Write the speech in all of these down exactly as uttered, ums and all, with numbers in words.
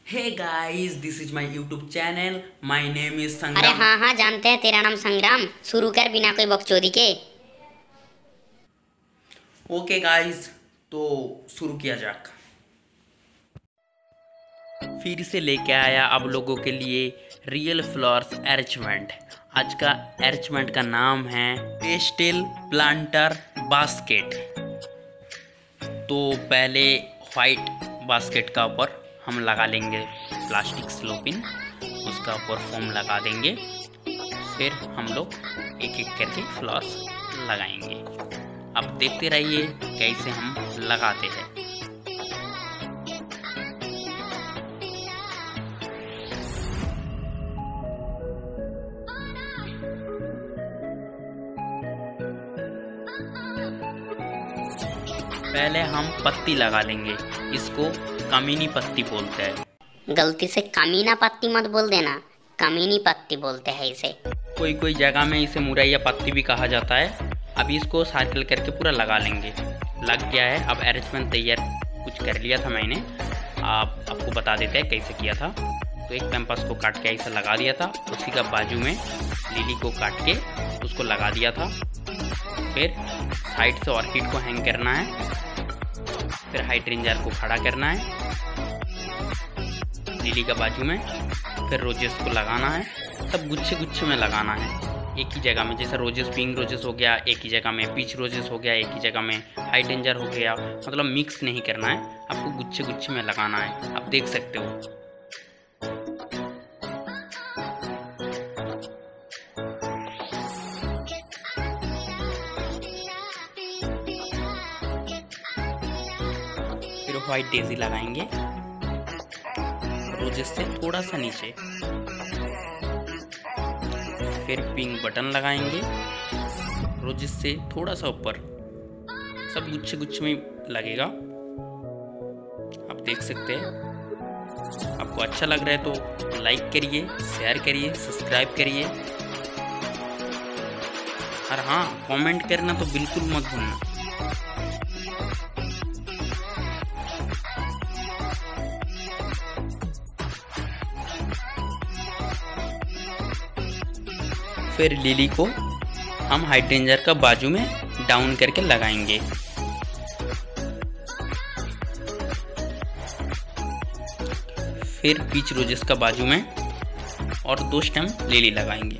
Hey guys, this is my YouTube channel. My name is अरे संग्राम। हाँ हाँ जानते हैं, तेरा नाम संग्राम। शुरू कर बिना कोई बकचोदी के। ओके गाइस, तो शुरू किया जाए। फिर से लेके आया आप लोगों के लिए रियल फ्लावर्स अरेंजमेंट। आज का अरेंजमेंट का नाम है पेस्टल प्लांटर बास्केट। तो पहले वाइट बास्केट का ऊपर हम लगा लेंगे प्लास्टिक स्लोपिन, उसका ऊपर फोम लगा देंगे। फिर हम लोग एक एक करके फ्लावर्स लगाएंगे। अब देखते रहिए कैसे हम लगाते हैं। पहले हम पत्ती लगा लेंगे, इसको कमीनी पत्ती बोलते हैं। गलती से कमीना पत्ती मत बोल देना, कमीनी पत्ती बोलते हैं इसे। कोई कोई जगह में इसे मुरैया पत्ती भी कहा जाता है। अभी इसको सर्कल करके पूरा लगा लेंगे। लग गया है। अब अरेंजमेंट तैयार कुछ कर लिया था मैंने, आप आपको बता देते हैं कैसे किया था। तो एक कैंपस को काट के ऐसे लगा दिया था, उसी का बाजू में लिली को काट के उसको लगा दिया था। फिर साइड से ऑर्किड को हैंग करना है। फिर हाइड्रेंजर को खड़ा करना है लिली का बाजू में। फिर रोजेस को लगाना है, सब गुच्छे गुच्छे में लगाना है एक ही जगह में। जैसे रोजेस पिंक रोजेस हो गया एक ही जगह में, पीच रोजेस हो गया एक ही जगह में, हाइड्रेंजर हो गया। मतलब मिक्स नहीं करना है, आपको गुच्छे गुच्छे में लगाना है। आप देख सकते हो। फिर व्हाइट डेजी लगाएंगे रोजेस से थोड़ा सा नीचे। फिर पिंक बटन लगाएंगे रोजेस से थोड़ा सा ऊपर। सब गुच्छे गुच्छे में लगेगा, आप देख सकते हैं। आपको अच्छा लग रहा है तो लाइक करिए, शेयर करिए, सब्सक्राइब करिए। और हाँ, कमेंट करना तो बिल्कुल मत भूलना। फिर लिली को हम हाइड्रेंजर का बाजू में डाउन करके लगाएंगे। फिर पीच रोजेस का बाजू में और दो स्टेम लिली लगाएंगे।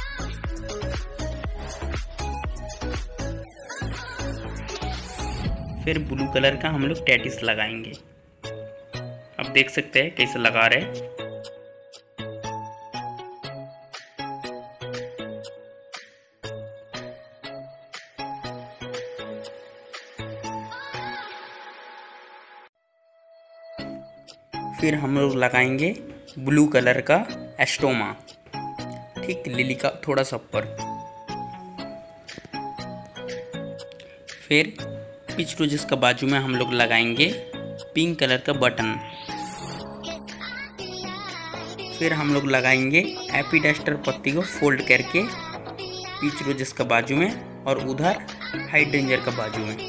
फिर ब्लू कलर का हम लोग टैटिस लगाएंगे। अब देख सकते हैं कैसे लगा रहे हैं। फिर हम लोग लगाएंगे ब्लू कलर का एस्टोमा, ठीक लिली का थोड़ा सा ऊपर। फिर पीच रोजेस का बाजू में हम लोग लगाएंगे पिंक कलर का बटन। फिर हम लोग लगाएंगे एपीडेस्टर पत्ती को फोल्ड करके पीच रोजेस का बाजू में और उधर हाइड्रेंजर का बाजू में।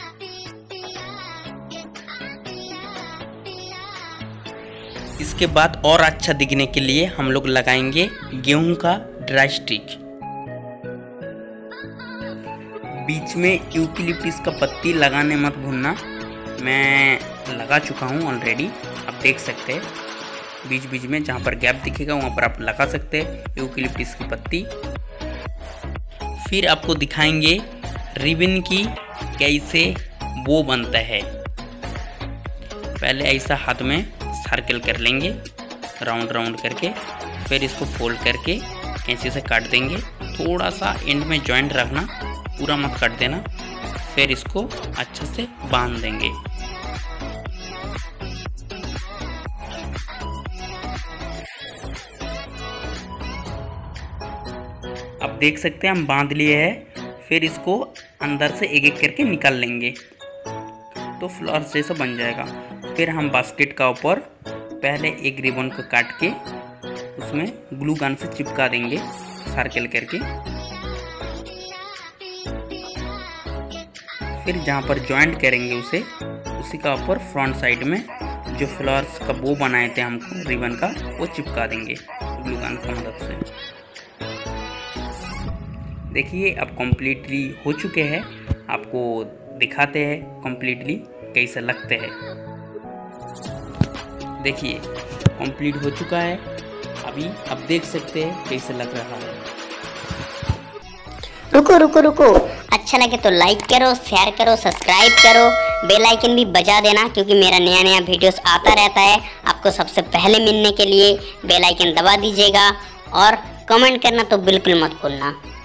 इसके बाद और अच्छा दिखने के लिए हम लोग लगाएंगे गेहूं का ड्राई स्टिक। बीच में यूकेलिप्टस का पत्ती लगाने मत भूलना, मैं लगा चुका हूं ऑलरेडी। आप देख सकते हैं बीच बीच में जहां पर गैप दिखेगा वहां पर आप लगा सकते हैं यूकेलिप्टस की पत्ती। फिर आपको दिखाएंगे रिबन की कैसे बो बनता है। पहले ऐसा हाथ में सर्कल कर लेंगे राउंड राउंड करके। फिर इसको फोल्ड करके कैंची से काट देंगे। थोड़ा सा एंड में जॉइंट रखना, पूरा मत काट देना। फिर इसको अच्छे से बांध देंगे। अब देख सकते हैं हम बांध लिए हैं। फिर इसको अंदर से एक एक करके निकाल लेंगे तो फ्लावर्स जैसा बन जाएगा। फिर हम बास्केट का ऊपर पहले एक रिबन को काट के उसमें ग्लू गन से चिपका देंगे सर्कल करके। फिर जहाँ पर जॉइंट करेंगे उसे, उसी का ऊपर फ्रंट साइड में जो फ्लावर्स का वो बनाए थे हमको रिबन का, वो चिपका देंगे ग्लू गन की मदद से। देखिए अब कम्प्लीटली हो चुके हैं, आपको दिखाते हैं कम्प्लीटली कैसे लगते हैं। देखिए कंप्लीट हो चुका है, अभी आप देख सकते हैं कैसे लग रहा है। रुको रुको रुको, अच्छा लगे तो लाइक करो, शेयर करो, सब्सक्राइब करो, बेल आइकन भी बजा देना, क्योंकि मेरा नया नया वीडियोस आता रहता है। आपको सबसे पहले मिलने के लिए बेल आइकन दबा दीजिएगा और कमेंट करना तो बिल्कुल मत भूलना।